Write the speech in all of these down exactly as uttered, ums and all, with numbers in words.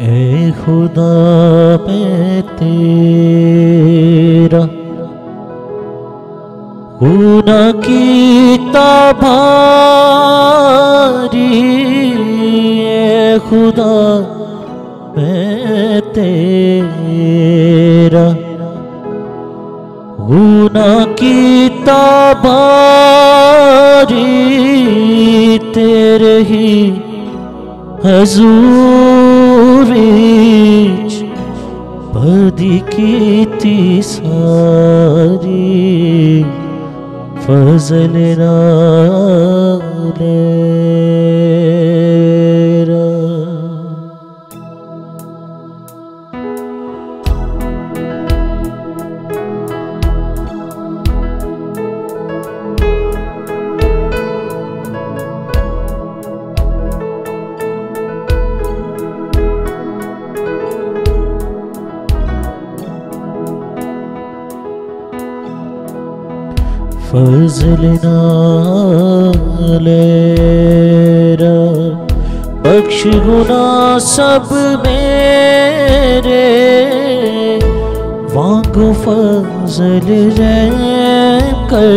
ए खुदा मैं तेरा गुनाह कीता भारी, ए खुदा मैं तेरा गुनाह कीता भारी, तेरे ही हजूरी बदी कीती सारी, फजल नालेरा। फजल नालेरा बख्श गुनाह सब मेरे, वांगो फजल रहम कर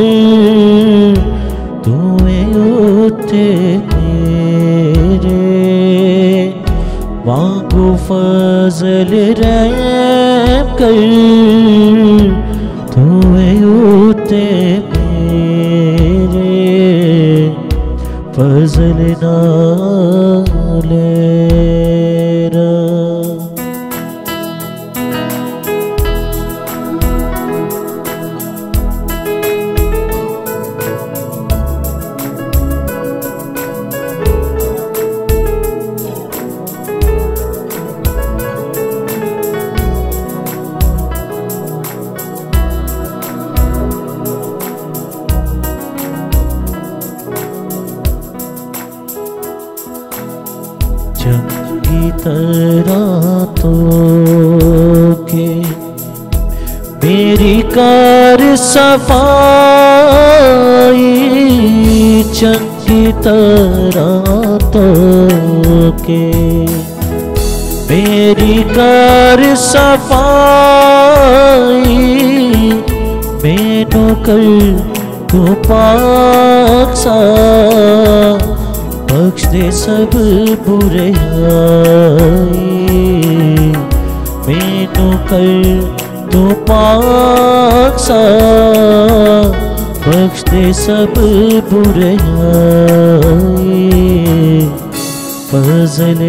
तुम्हें उते मेरे, वांगो फजल रहम कर तुम्हें उते फजल नालेरा। चंगी तरह तो के मेरी कार सफाई, चंगी तरह तो के मेरी कार सफाई, मैनू कर तू पाक सा, बख्श दे सब बुरे मैनू कर तू पाक सा, बख्श दे सब बुरे फजल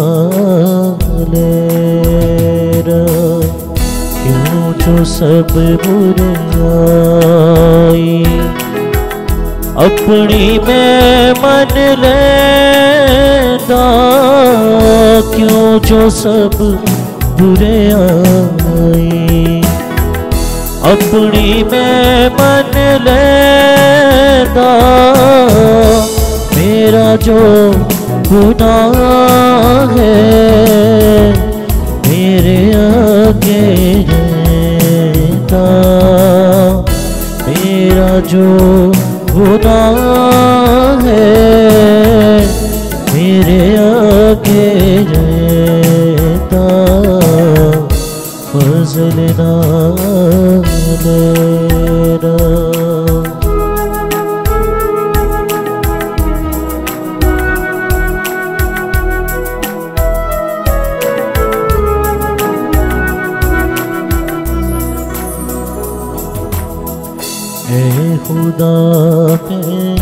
नालेरा। क्यों जो सब बुरे अपनी मैं मन लेता, क्यों जो सब बुरे आई अपनी मैं मन लेता, मेरा जो गुनाह है मेरे आगे रहता, मेरा जो गुनाह है मेरे आगे रहता, फजल नालेरा। ए खुदा मैं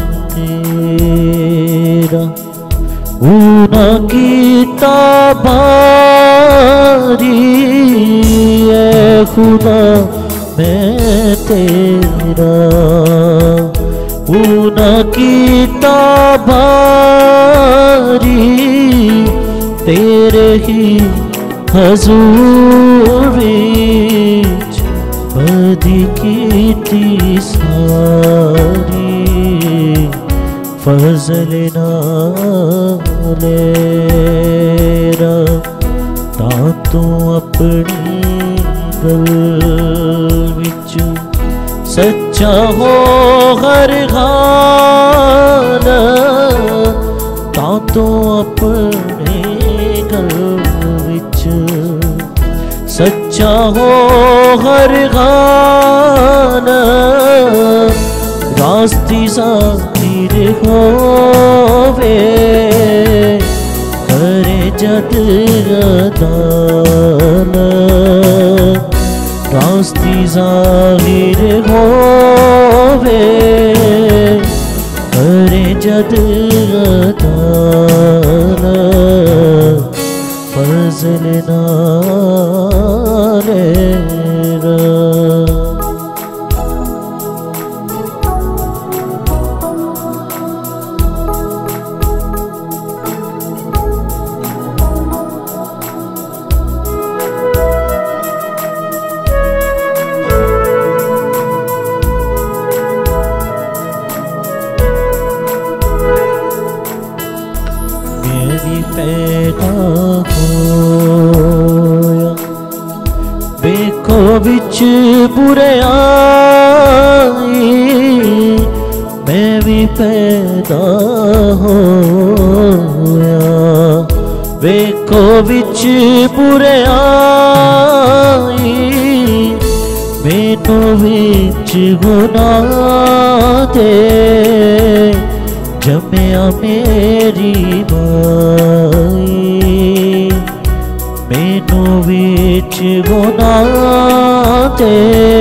तेरा गुनाह कीता भारी, ए खुदा मैं तेरा गुनाह कीता भारी, तेरे ही हजूरी बदी कीती सारी, फजल नालेरा। तां तू अपनी गल विच सच्चा हो हर हाल, तां तू अपने गल विच सच्चा हो हर गाना, रास्ती ज़ाहिर होवे करे जद अदाना, रास्ती ज़ाहिर होवे करे जद अदाना, फज़ल नाले पैदा होया बेखो बिच बुरे आई, मैं भी पैदा होया बेखो बिच बुरे आई, मैनू बिच गुनाह दे जमिया मेरी माई, मैनू विच गुनाह दे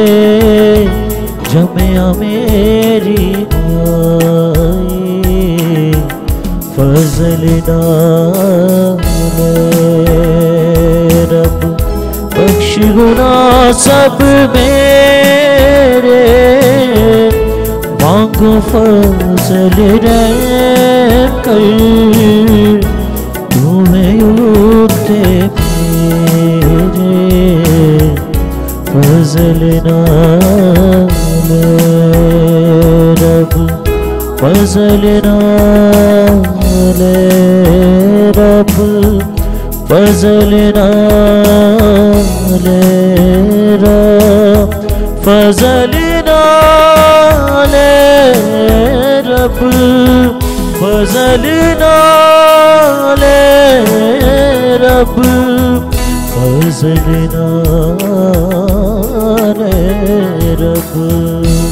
जमिया मेरी माई, फज़ल नाले रब बख्श गुनाह सब मेरे, मांगो फज़ल रहकर तुम्हें उठते मेरे, फज़ल नाले रब फज़ल नाले रब फज़ल नाले रब फज़ल नाले रब फज़ल नाले रब फज़ल नाले रब।